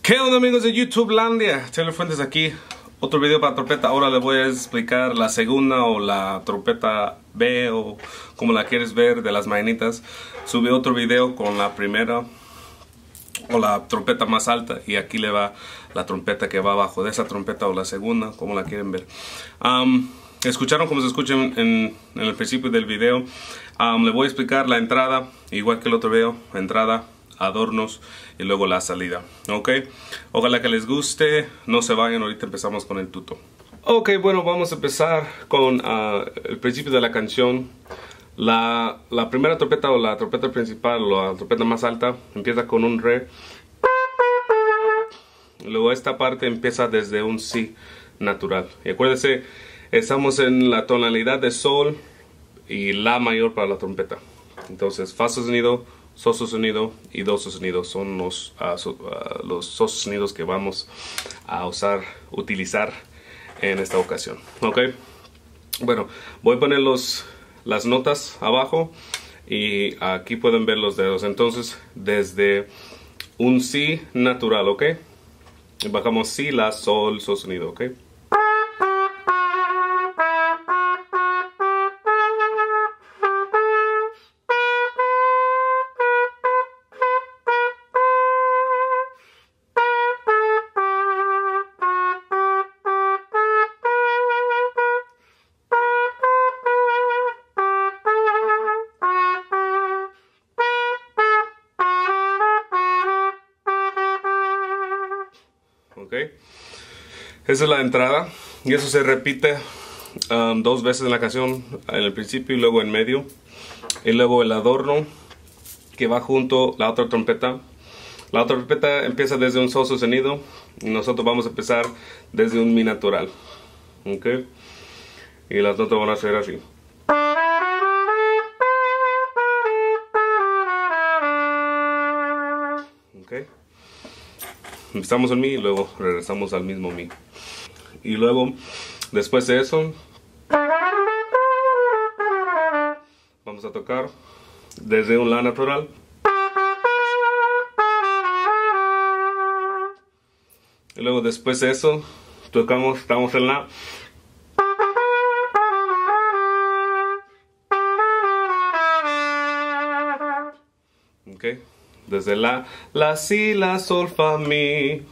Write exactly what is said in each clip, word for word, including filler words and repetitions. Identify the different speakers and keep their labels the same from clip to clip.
Speaker 1: ¿Qué onda, amigos de YouTube Landia? Taylor Fuentes aquí. Otro video para trompeta. Ahora les voy a explicar la segunda o la trompeta B o como la quieres ver de las mañanitas. Subí otro video con la primera o la trompeta más alta y aquí le va la trompeta que va abajo de esa trompeta o la segunda, como la quieren ver. Um, Escucharon como se escucha en, en el principio del video. Um, le voy a explicar la entrada, igual que el otro video, entrada, adornos y luego la salida. Ok, ojalá que les guste, no se vayan, ahorita empezamos con el tuto. Ok, bueno, vamos a empezar con uh, el principio de la canción. La, la primera trompeta o la trompeta principal o la trompeta más alta empieza con un re. Luego esta parte empieza desde un si natural. Y acuérdense, estamos en la tonalidad de sol y la mayor para la trompeta. Entonces fa sostenido, sol sostenido y do sostenido son los, uh, so, uh, los sol sostenidos que vamos a usar, utilizar en esta ocasión. Ok, bueno, voy a poner los, las notas abajo y aquí pueden ver los dedos. Entonces desde un si natural, ok, bajamos si, la, sol, sostenido, ok. Okay. Esa es la entrada y eso se repite um, dos veces en la canción, en el principio y luego en medio, y luego el adorno que va junto la otra trompeta. La otra trompeta empieza desde un sol sostenido y nosotros vamos a empezar desde un mi natural, okay. Y las notas van a ser así. Okay. Empezamos en mi y luego regresamos al mismo mi. Y luego, después de eso, vamos a tocar desde un la natural. Y luego después de eso, tocamos, estamos en la. Okay. Desde la, la, si, la, sol, fa, mi.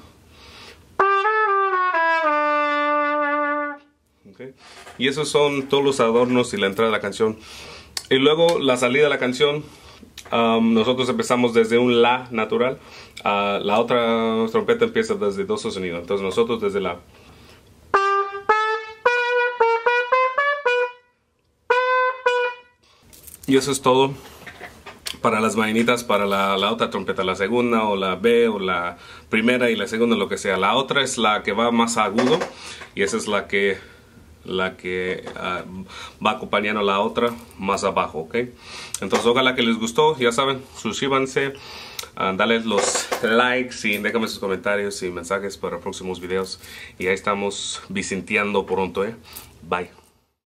Speaker 1: Okay. Y esos son todos los adornos y la entrada de la canción. Y luego la salida de la canción, um, nosotros empezamos desde un la natural. Uh, la otra trompeta empieza desde do sostenido. Entonces nosotros desde la. Y eso es todo para las mañanitas, para la, la otra trompeta, la segunda o la B o la primera y la segunda, lo que sea. La otra es la que va más agudo y esa es la que la que uh, va acompañando a la otra más abajo, ok. Entonces ojalá que les gustó, ya saben, suscríbanse, uh, dale los likes y déjame sus comentarios y mensajes para próximos videos y ahí estamos visinteando pronto, eh. Bye.